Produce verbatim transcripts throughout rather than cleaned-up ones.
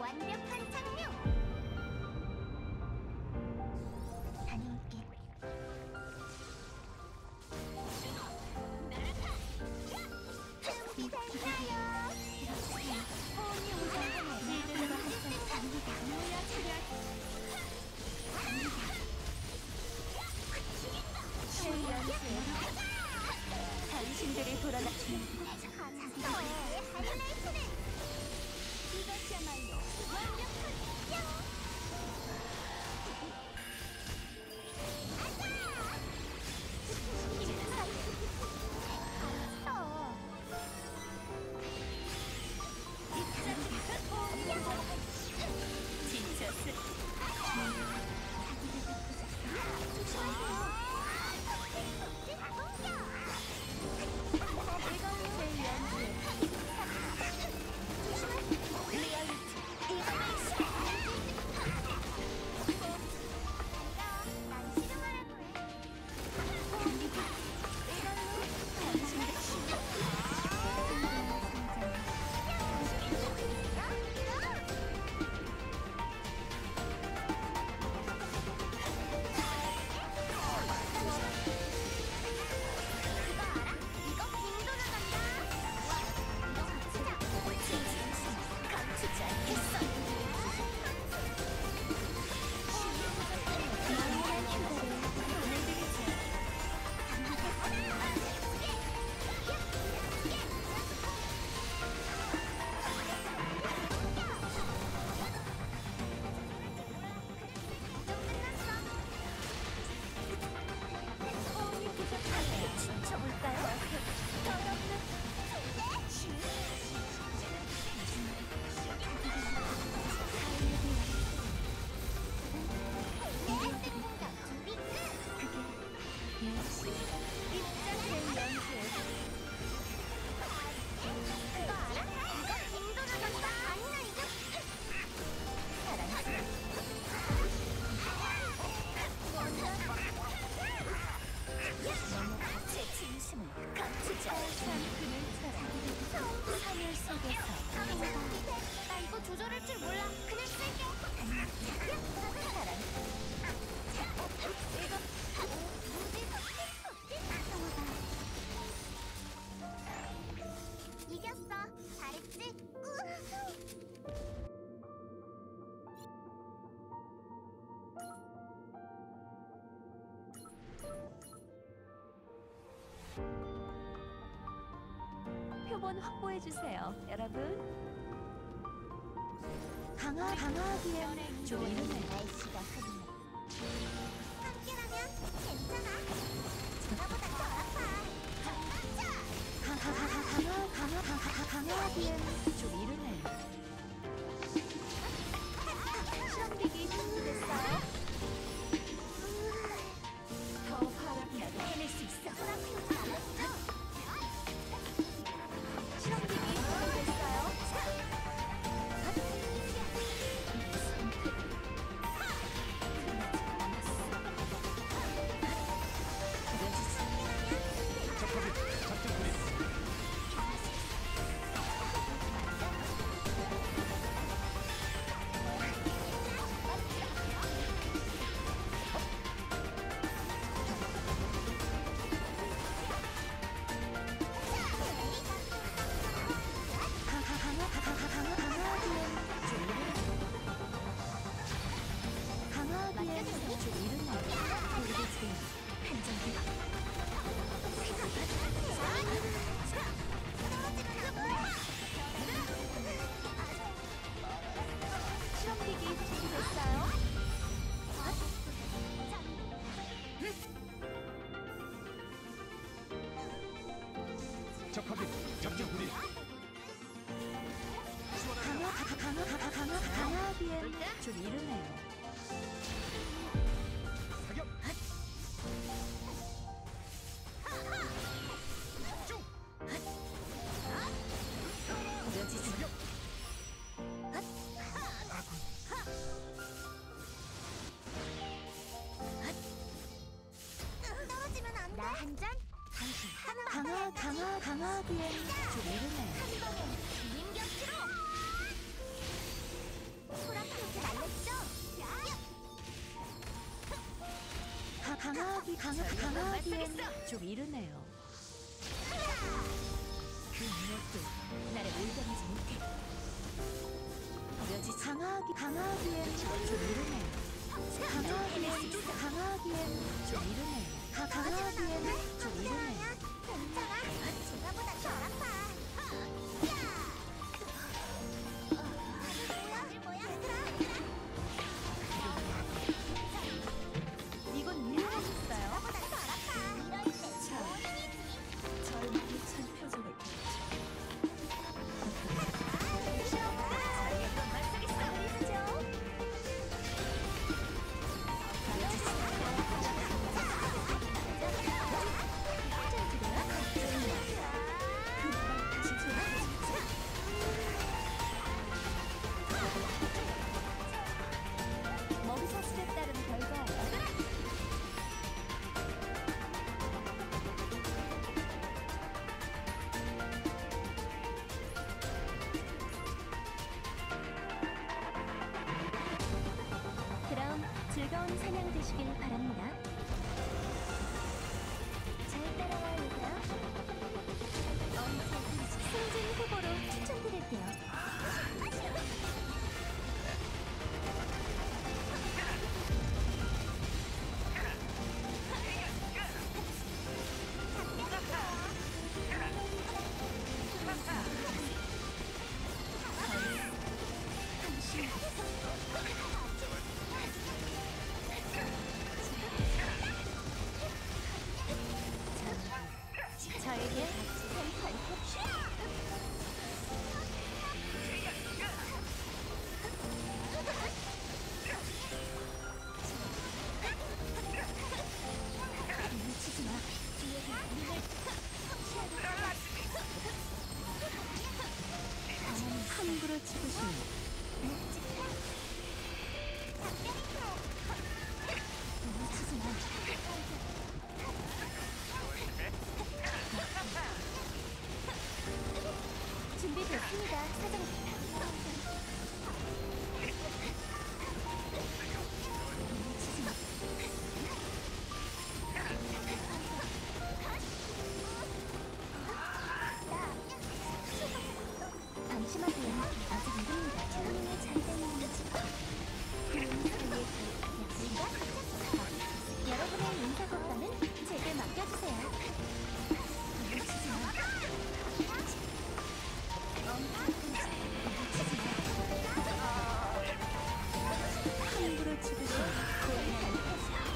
완벽한 착륙! 다녀올게. 준비 됐나요? 호응이 우선하네. 제대로 하겠어. 갑니다. 모여 차렷. 갑니다. 출연수. 당신들이 돌아다니는 저의 하이라이트는 이것이야말로 완벽한 영! 아자! 지쳤어. 조심하세요. 이건 제 연주에 조심하세요. 리얼리티 이거메이션. 난 실험하라고 해. 이걸로 당신의 나 이거 조절할 줄 몰라. 그냥 쓸게. 사랑. 이거 무지 이겼어. 잘했지? 표본 확보해주세요, 여러분. 강화, 강화하기엔 좀 이르네. 날씨가 흐리네. 함께라면 괜찮아. 전화보다 더 아파. 강화, 강화, 강화, 강화, 강화하기엔 좀 이르네. 실험기기 준비됐어요? 더 화력나게 해낼 수 있어. 잘했죠? 실험기기 준비됐어요? 실험기기 준비됐어요? 적합이 작전 분리. 강화, 강화, 강화, 강화, 강화하기엔 좀 이르네요. 사격. 쭉. 여지 사격. 떨어지면 안 돼. 나 한 잔? 당신 하나 강화, 강화, 강화하기엔 좀 이르네요. 한 방에 기인 곁으로. 강화하기 강화 강화하기엔 좀 이르네요. 그 무엇도 나를 올가매지 못해. 버려지지. 강화하기 강화하기엔 좀 이르네요. 강화하기엔 강화하기엔 좀 이르네요. 가 강화하기엔 좀 이르네요. 괜찮아. 제가보다 더 아파. 이건 유명하셨어요. 자, 젊음이 찬 표정을 보여줘. 자리에서 맞서겠어. 먹이사슬에 따른 결과예요. 그럼 즐거운 사냥 되시길 바랍니다. 잘 따라와 얘들아. 승진 후보로 추천드릴게요. 저에게 샘판 묻히지 마. 함부로 치고 싶네. 묻히지 마. 준비됐습니다, 사장님. 묻히지 마. 방심하세요. 아직 이릅니다. 조용히 잘 되는지. 구름 사이에 약속과 여러분의 인사고과는 제게 맡겨주세요. 묻히지 마. 함부로 치고 싶네.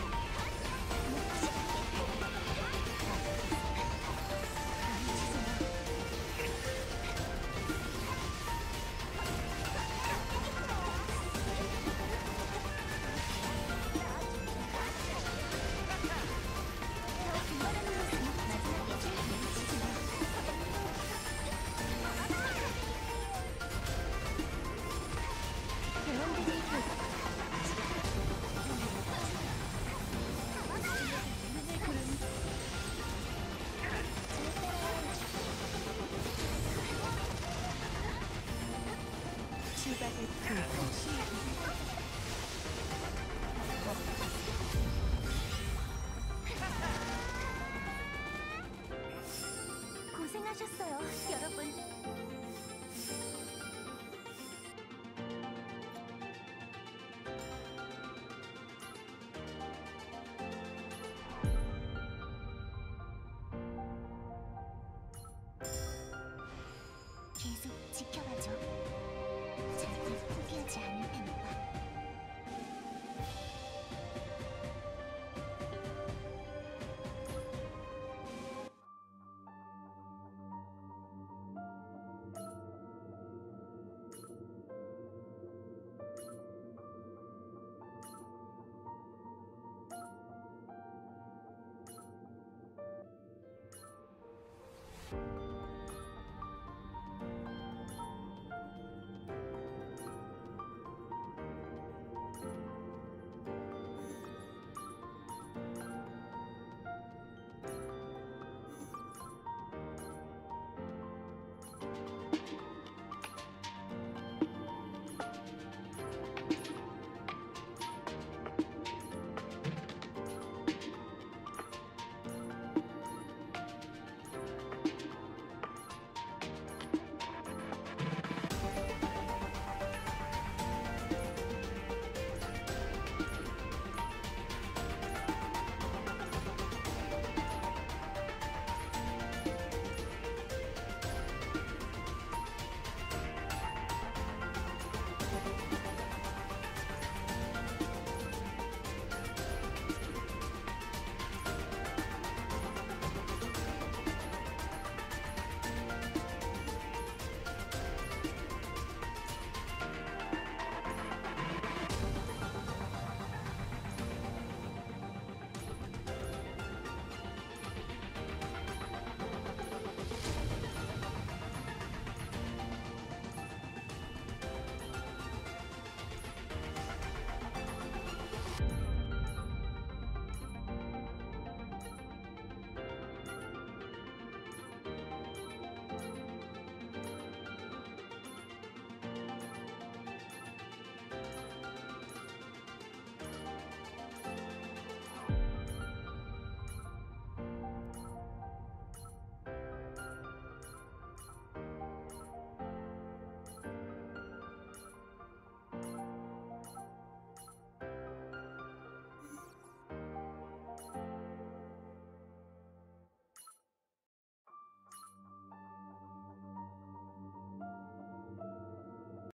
대원들이 출발을 고생하셨어요, 여러분. 계속 지켜봐줘. 절대 포기하지 않을 테니까. you